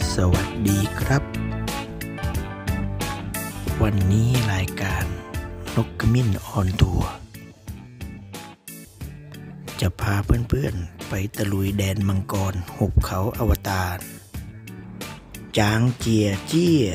สวัสดีครับวันนี้รายการนกขมิ้นออนทัวร์จะพาเพื่อนๆไปตะลุยแดนมังกรหุบเขาอวตารจางเจียเจี้ย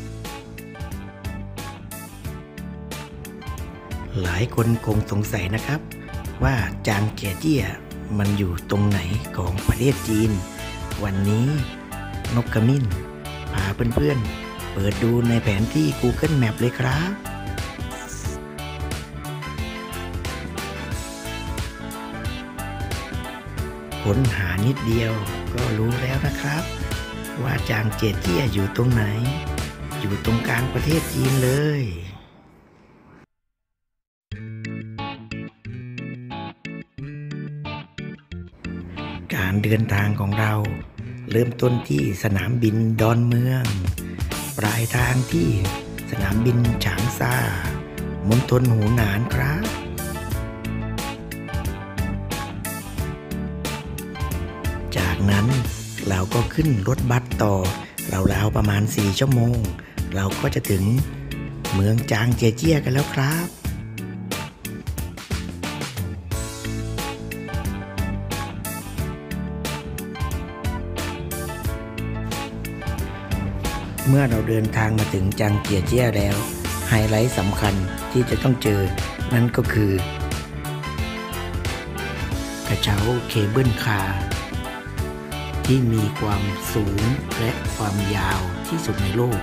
หลายคนคงสงสัยนะครับว่าจางเจียเจี้ยมันอยู่ตรงไหนของประเทศจีนวันนี้นกขมิ้นพาเพื่อนๆเปิดดูในแผนที่ Google Map เลยครับค้นหานิดเดียวก็รู้แล้วนะครับว่าจางเจียเจี้ยอยู่ตรงไหนอยู่ตรงกลางประเทศจีนเลยการเดินทางของเราเริ่มต้นที่สนามบินดอนเมืองปลายทางที่สนามบินฉางซามณฑลหูหนานครับจากนั้นเราก็ขึ้นรถบัสต่อราวๆประมาณ4 ชั่วโมงเราก็จะถึงเมืองจางเจียเจี้ยกันแล้วครับเมื่อเราเดินทางมาถึงจางเจียเจี้ยแล้วไฮไลท์สำคัญที่จะต้องเจอนั่นก็คือกระเช้าเคเบิลคาร์ที่มีความสูงและความยาวที่สุดในโลก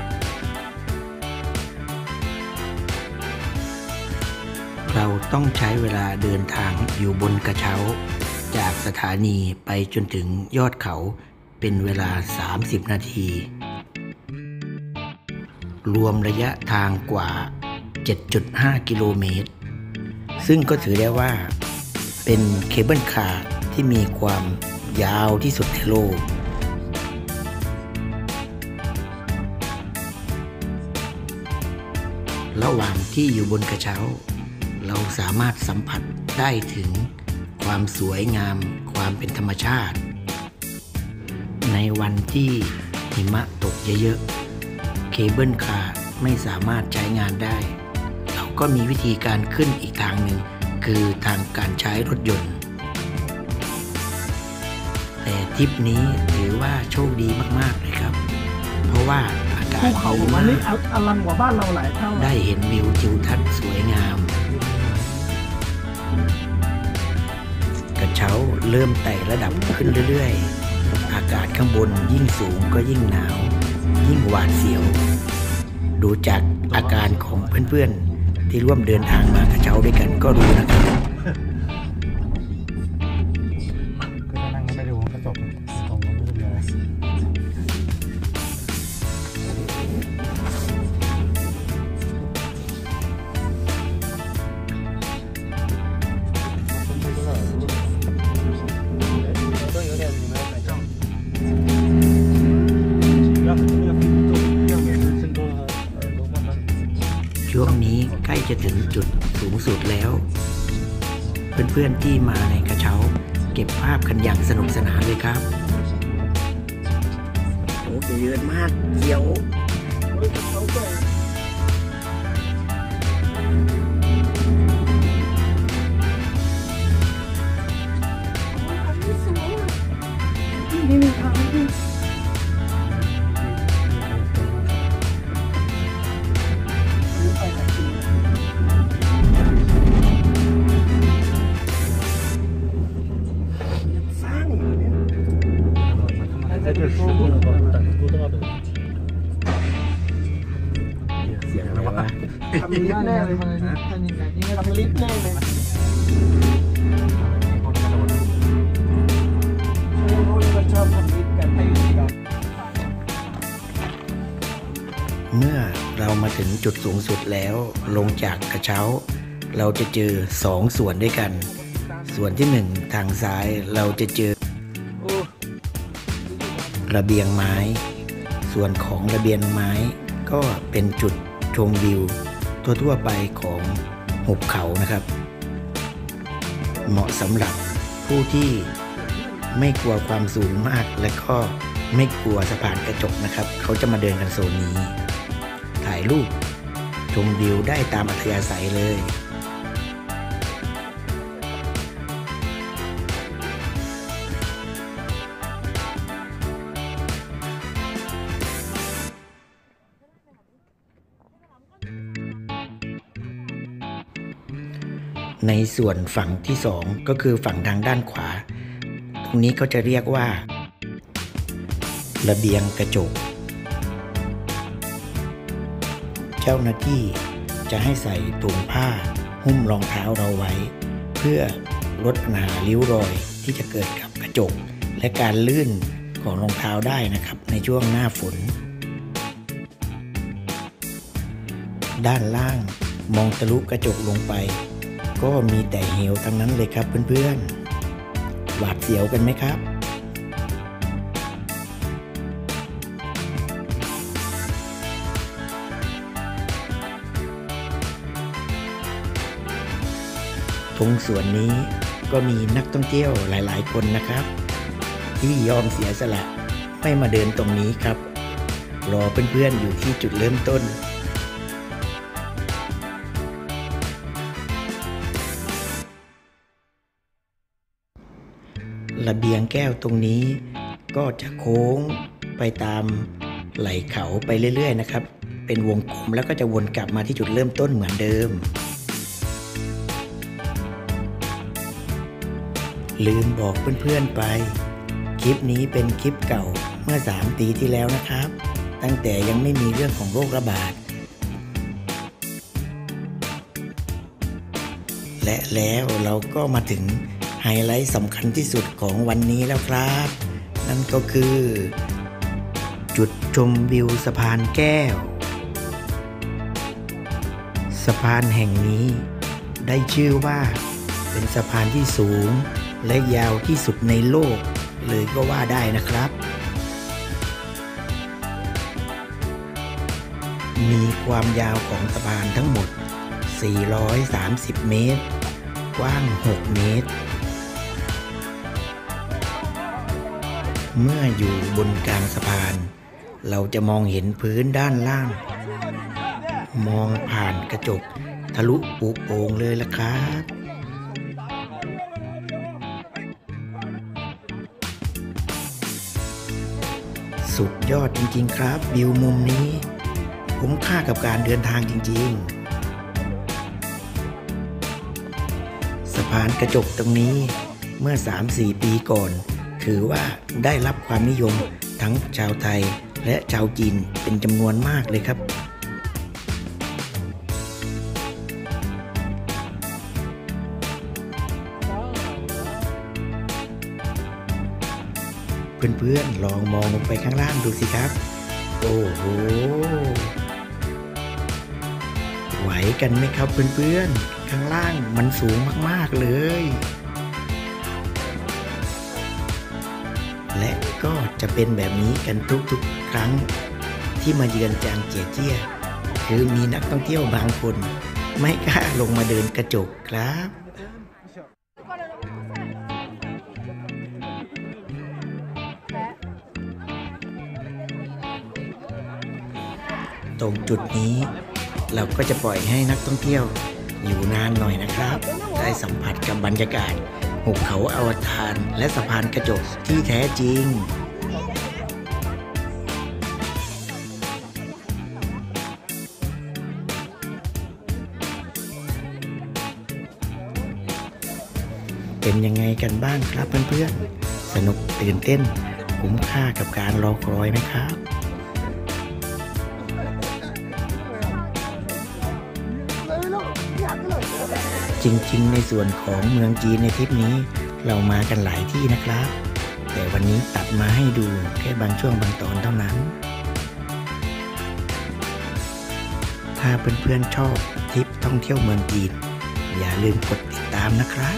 เราต้องใช้เวลาเดินทางอยู่บนกระเช้าจากสถานีไปจนถึงยอดเขาเป็นเวลา30 นาทีรวมระยะทางกว่า 7.5 กิโลเมตรซึ่งก็ถือได้ว่าเป็นเคเบิลคาร์ที่มีความยาวที่สุดในโลกระหว่างที่อยู่บนกระเช้าเราสามารถสัมผัสได้ถึงความสวยงามความเป็นธรรมชาติในวันที่หิมะตกเยอะๆเคเบิลคาร์ไม่สามารถใช้งานได้เราก็มีวิธีการขึ้นอีกทางหนึ่งคือทางการใช้รถยนต์แต่ทริปนี้ถือว่าโชคดีมากๆเลยครับเพราะว่าอากาศดีมากอลังกว่าบ้านเราหลายเท่าได้เห็นวิวทิวทัศน์สวยงามกระเช้าเริ่มไต่ระดับขึ้นเรื่อยๆอากาศข้างบนยิ่งสูงก็ยิ่งหนาวยิ่งหวาดเสียวดูจากอาการของเพื่อนๆที่ร่วมเดินทางมากระเช้าด้วยกันก็รู้นะครับก็จะนั่งไม่ดูกระจกของรถเดียวช่วงนี้ใกล้จะถึงจุดสูงสุดแล้วเพื่อนๆที่มาในกระเช้าเก็บภาพกันอย่างสนุกสนานเลยครับโอ้เยอะมากเขียวนี่มีทางที่เสียงอะไรวะทำลิฟต์แน่เลยทำยังไงนี่ทำลิฟต์แน่เลยชอบทำลิฟต์กันเมื่อเรามาถึงจุดสูงสุดแล้วลงจากกระเช้าเราจะเจอ2 ส่วนด้วยกันส่วนที่1ทางซ้ายเราจะเจอระเบียงไม้ส่วนของระเบียงไม้ก็เป็นจุดชมวิวทั่วๆไปของหุบเขานะครับเหมาะสำหรับผู้ที่ไม่กลัวความสูงมากและก็ไม่กลัวสะพานกระจกนะครับเขาจะมาเดินกันโซนนี้ถ่ายรูปชมวิวได้ตามอัธยาศัยเลยในส่วนฝั่งที่2ก็คือฝั่งทางด้านขวาตรงนี้เขาจะเรียกว่าระเบียงกระจกเจ้าหน้าที่จะให้ใส่ถุงผ้าหุ้มรองเท้าเราไว้เพื่อลดปัญหาริ้วรอยที่จะเกิดกับกระจกและการลื่นของรองเท้าได้นะครับในช่วงหน้าฝนด้านล่างมองทะลุกระจกลงไปก็มีแต่เหวทั้งนั้นเลยครับเพื่อนๆหวาดเสียวกันไหมครับตรงส่วนนี้ก็มีนักท่องเที่ยวหลายๆคนนะครับที่ยอมเสียสละไม่มาเดินตรงนี้ครับรอเพื่อนๆอยู่ที่จุดเริ่มต้นระเบียงแก้วตรงนี้ก็จะโค้งไปตามไหล่เขาไปเรื่อยๆนะครับเป็นวงกลมแล้วก็จะวนกลับมาที่จุดเริ่มต้นเหมือนเดิมลืมบอกเพื่อนๆไปคลิปนี้เป็นคลิปเก่าเมื่อ3 ปีที่แล้วนะครับตั้งแต่ยังไม่มีเรื่องของโรคระบาดและแล้วเราก็มาถึงไฮไลท์สำคัญที่สุดของวันนี้แล้วครับนั่นก็คือจุดชมวิวสะพานแก้วสะพานแห่งนี้ได้ชื่อว่าเป็นสะพานที่สูงและยาวที่สุดในโลกเลยก็ว่าได้นะครับมีความยาวของสะพานทั้งหมด430 เมตรกว้าง6 เมตรเมื่ออยู่บนกลางสะพานเราจะมองเห็นพื้นด้านล่างมองผ่านกระจกทะลุปุโป่งเลยล่ะครับสุดยอดจริงๆครับวิวมุมนี้คุ้มค่ากับการเดินทางจริงๆสะพานกระจกตรงนี้เมื่อ 3-4 ปีก่อนถือว่าได้รับความนิยมทั้งชาวไทยและชาวจีนเป็นจำนวนมากเลยครับเพื่อนๆลองมองลงไปข้างล่างดูสิครับโอ้โหไหวกันไหมครับเพื่อนๆข้างล่างมันสูงมากๆเลยและก็จะเป็นแบบนี้กันทุกๆครั้งที่มาเยือนจางเจียเจี้ยคือมีนักท่องเที่ยวบางคนไม่กล้าลงมาเดินกระจกครับตรงจุดนี้เราก็จะปล่อยให้นักท่องเที่ยวอยู่นานหน่อยนะครับได้สัมผัสกับบรรยากาศหุบเขาอวตารและสะพานกระจกที่แท้จริงเป็นยังไงกันบ้างครับเพื่อนๆสนุกตื่นเต้นคุ้มค่ากับการรอคอยไหมครับจริงๆในส่วนของเมืองจีนในทริปนี้เรามากันหลายที่นะครับแต่วันนี้ตัดมาให้ดูแค่บางช่วงบางตอนเท่านั้นถ้าเพื่อนๆชอบทริปท่องเที่ยวเมืองจีนอย่าลืมกดติดตามนะครับ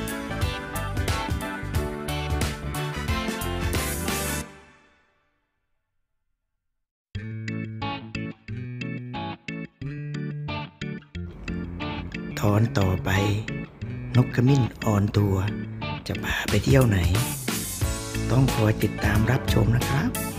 ตอนต่อไปนกขมิ้นออนทัวร์จะพาไปเที่ยวไหนต้องคอยติดตามรับชมนะครับ